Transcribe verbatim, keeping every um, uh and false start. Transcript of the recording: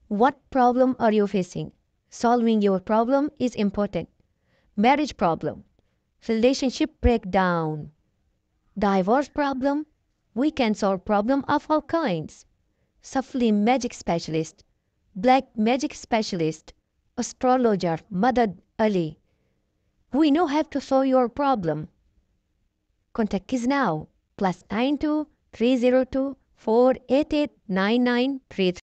What problem are you facing? Solving your problem is important. Marriage problem, relationship breakdown, divorce problem. We can solve problem of all kinds. Sifli magic specialist, black magic specialist, astrologer Madad Ali. We know how to solve your problem. Contact us now. Plus nine two three zero two four eight eight nine nine three three.